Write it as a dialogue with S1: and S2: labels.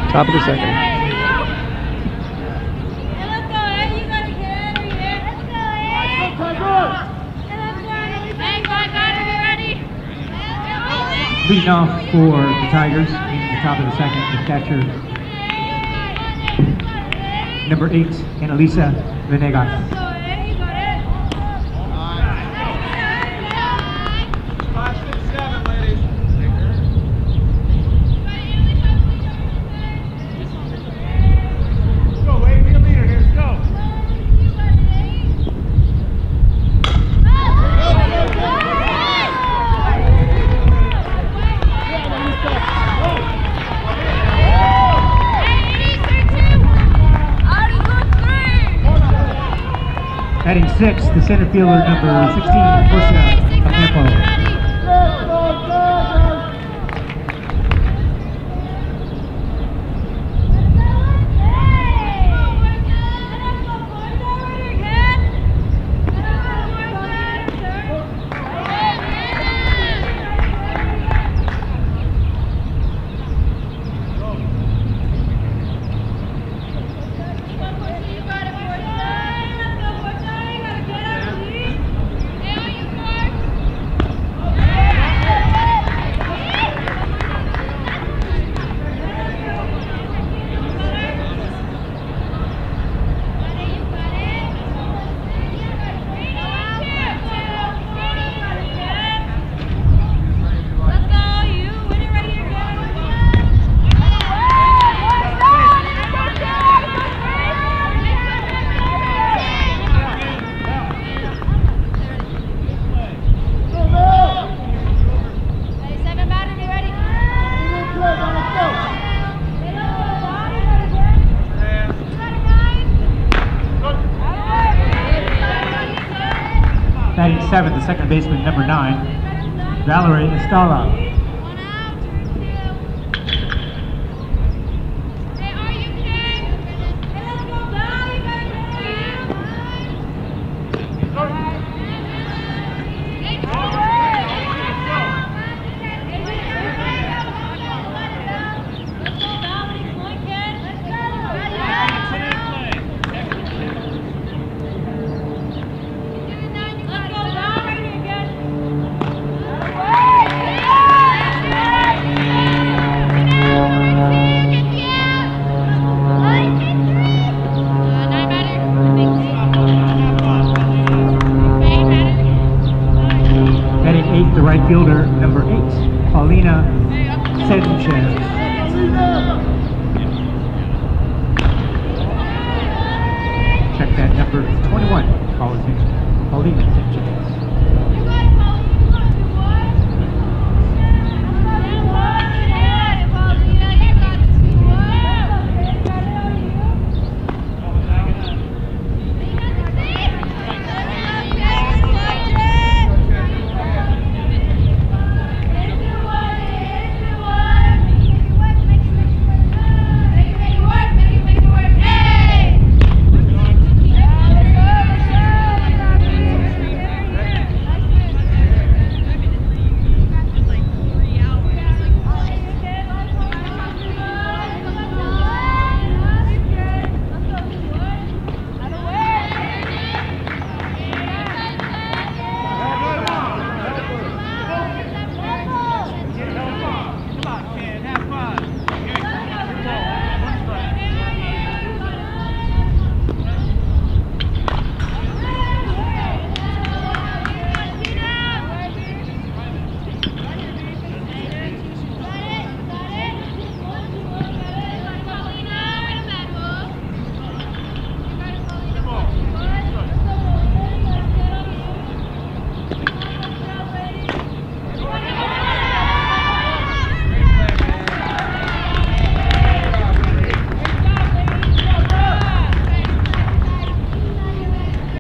S1: Top of the second.
S2: Leading off for the Tigers in the top of the second, the catcher, number 8, Annalisa Venegas. Batting 6, the center fielder, number 16, Portia Ocampo. Batting 7, the second baseman, number 9, Valerie Estala. The right fielder, number 8, Paulina Sanchez. Check that, number 21, Paulina Sanchez.